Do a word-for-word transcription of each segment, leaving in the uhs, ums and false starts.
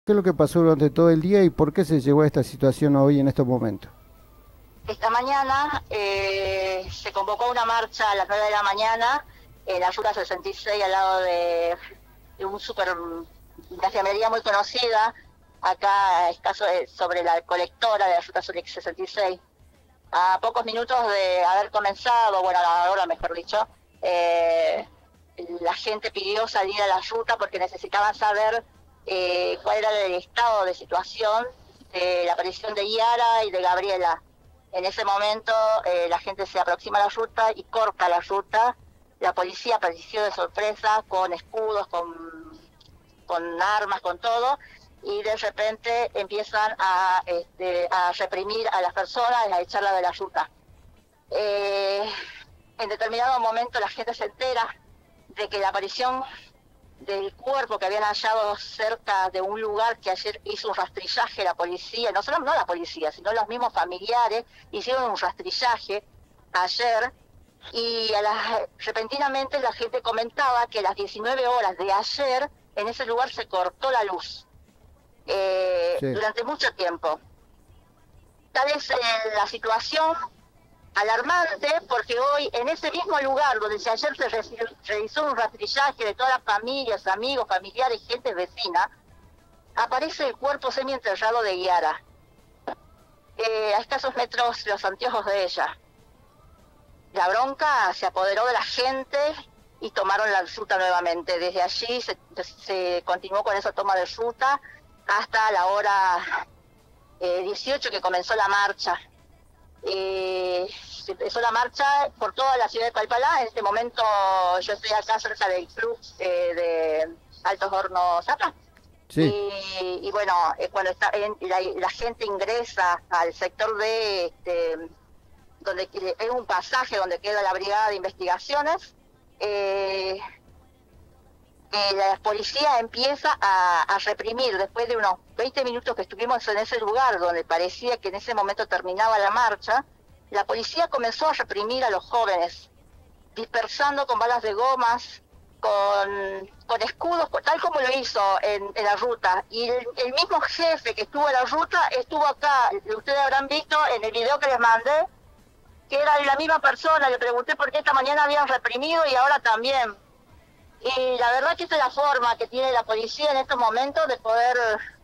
¿Qué es lo que pasó durante todo el día y por qué se llegó a esta situación hoy en estos momentos? Esta mañana eh, se convocó una marcha a las nueve de la mañana en la Ruta sesenta y seis al lado de, de un super, una fiambrería muy conocida, acá escaso de- sobre la colectora de la Ruta sesenta y seis. A pocos minutos de haber comenzado, bueno, a la hora mejor dicho, eh, la gente pidió salir a la ruta porque necesitaban saber eh, cuál era el estado de situación de la aparición de Yara y de Gabriela. En ese momento eh, la gente se aproxima a la ruta y corta la ruta. La policía apareció de sorpresa con escudos, con, con armas, con todo, y de repente empiezan a, este, a reprimir a las personas, a echarla de la ruta. Eh, en determinado momento la gente se entera de que la aparición del cuerpo que habían hallado cerca de un lugar que ayer hizo un rastrillaje la policía, no solo no la policía, sino los mismos familiares hicieron un rastrillaje ayer y a las, repentinamente la gente comentaba que a las diecinueve horas de ayer en ese lugar se cortó la luz eh, Sí. durante mucho tiempo. Tal es eh, la situación alarmante porque hoy en ese mismo lugar donde si ayer se re- realizó un rastrillaje de todas las familias, amigos, familiares, gente vecina, aparece el cuerpo semienterrado de Yara, eh, a escasos metros los anteojos de ella. La bronca se apoderó de la gente y tomaron la ruta nuevamente. Desde allí se, se continuó con esa toma de ruta hasta la hora eh, dieciocho que comenzó la marcha. Eh, se empezó la marcha por toda la ciudad de Palpalá. En este momento yo estoy acá cerca del club eh, de Altos Hornos acá. Sí. Y, y bueno, eh, cuando está en- la, la gente ingresa al sector de este, donde que- es un pasaje donde queda la brigada de investigaciones, eh, eh, la policía empieza a, a reprimir. Después de unos veinte minutos que estuvimos en ese lugar donde parecía que en ese momento terminaba la marcha, la policía comenzó a reprimir a los jóvenes, dispersando con balas de gomas, con, con escudos, tal como lo hizo en, en la ruta. Y el, el mismo jefe que estuvo en la ruta estuvo acá. Ustedes habrán visto en el video que les mandé, que era la misma persona. Le pregunté por qué esta mañana habían reprimido y ahora también. Y la verdad que esta es la forma que tiene la policía en estos momentos de poder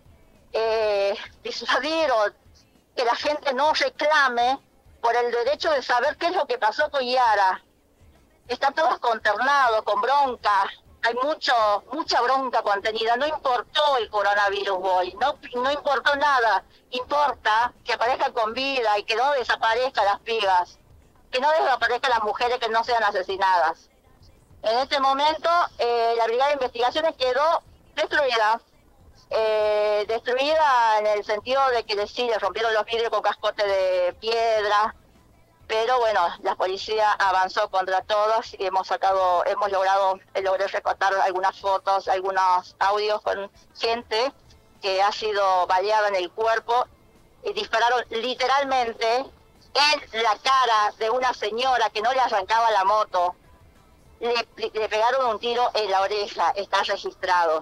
eh, disuadir o que la gente no reclame por el derecho de saber qué es lo que pasó con Yara. Están todos consternados, con bronca, hay mucho, mucha bronca contenida. No importó el coronavirus hoy, no, no importó nada. Importa que aparezcan con vida y que no desaparezcan las pibas, que no desaparezcan las mujeres que no sean asesinadas. En este momento, eh, la Brigada de Investigaciones quedó destruida. Eh, destruida en el sentido de que sí, le rompieron los vidrios con cascote de piedra, pero bueno, la policía avanzó contra todos y hemos sacado, hemos logrado, logré recortar algunas fotos, algunos audios con gente que ha sido baleada en el cuerpo y dispararon literalmente en la cara de una señora que no le arrancaba la moto. Le, le pegaron un tiro en la oreja, está registrado.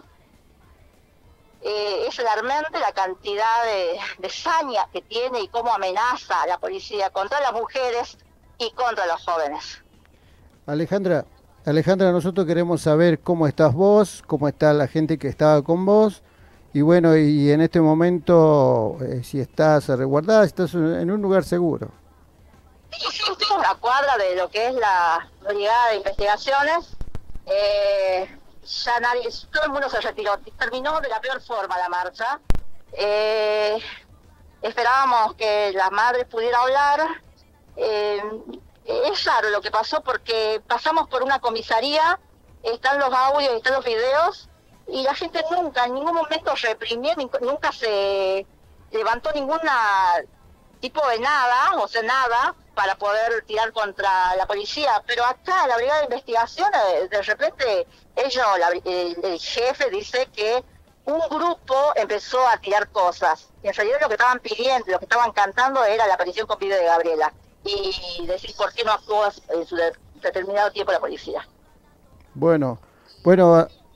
Eh, es alarmante la cantidad de, de saña que tiene y cómo amenaza a la policía contra las mujeres y contra los jóvenes. Alejandra, Alejandra, nosotros queremos saber cómo estás vos, cómo está la gente que estaba con vos y bueno, y en este momento eh, si estás resguardada, si estás en un lugar seguro. Sí, sí, estoy a una cuadra de lo que es la brigada de investigaciones. Eh, ya nadie, todo el mundo se retiró. Terminó de la peor forma la marcha. Eh, Esperábamos que la madre pudiera hablar. Eh, es raro lo que pasó porque pasamos por una comisaría, están los audios, están los videos, y la gente nunca, en ningún momento reprimió, nunca se levantó ninguna tipo de nada, o sea, nada, para poder tirar contra la policía. Pero acá, la Brigada de Investigación, de, de repente, ellos, la, el, el jefe dice que un grupo empezó a tirar cosas. En realidad lo que estaban pidiendo, lo que estaban cantando era la aparición con video de Gabriela. Y decir por qué no actuó en su de, determinado tiempo la policía. Bueno, bueno,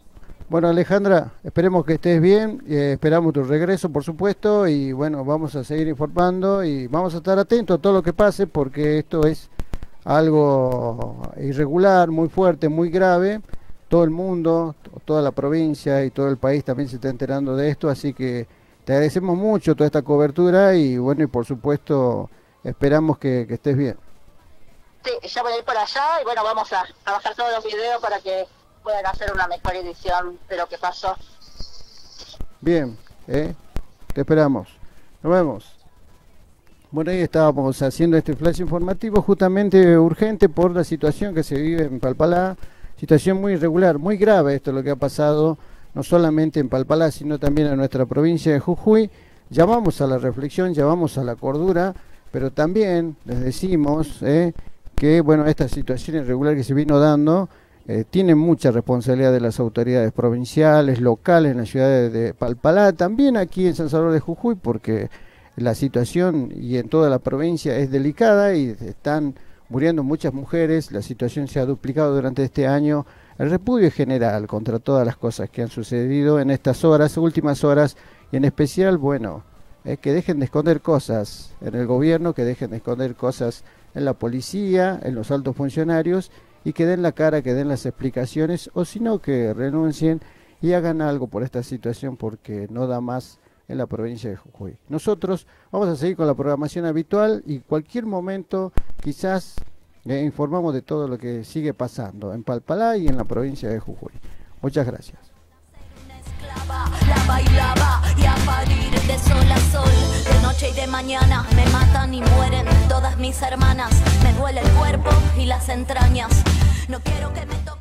Bueno, Alejandra, esperemos que estés bien, eh, esperamos tu regreso, por supuesto, y bueno, vamos a seguir informando y vamos a estar atentos a todo lo que pase, porque esto es algo irregular, muy fuerte, muy grave. Todo el mundo, toda la provincia y todo el país también se está enterando de esto, así que te agradecemos mucho toda esta cobertura y bueno, y por supuesto, esperamos que, que estés bien. Sí, ya voy a ir por allá y bueno, vamos a, a bajar todos los videos para que puedan hacer una mejor edición de lo que pasó. Bien, ¿eh? Te esperamos. Nos vemos. Bueno, ahí estábamos haciendo este flash informativo justamente urgente por la situación que se vive en Palpalá, situación muy irregular, muy grave esto es lo que ha pasado, no solamente en Palpalá, sino también en nuestra provincia de Jujuy. Llamamos a la reflexión, llamamos a la cordura, pero también les decimos eh, que bueno, esta situación irregular que se vino dando, Eh, tiene mucha responsabilidad de las autoridades provinciales, locales en la ciudad de, de Palpalá, también aquí en San Salvador de Jujuy, porque la situación y en toda la provincia es delicada y están muriendo muchas mujeres, la situación se ha duplicado durante este año, el repudio es general contra todas las cosas que han sucedido en estas horas, últimas horas, y en especial, bueno, es que dejen de esconder cosas en el gobierno, que dejen de esconder cosas en la policía, en los altos funcionarios, y que den la cara, que den las explicaciones, o si no, que renuncien y hagan algo por esta situación, porque no da más en la provincia de Jujuy. Nosotros vamos a seguir con la programación habitual y cualquier momento quizás eh, informamos de todo lo que sigue pasando en Palpalá y en la provincia de Jujuy. Muchas gracias. La bailaba y a parir de sol a sol, de noche y de mañana me matan y mueren todas mis hermanas, me duele el cuerpo y las entrañas, no quiero que me toque.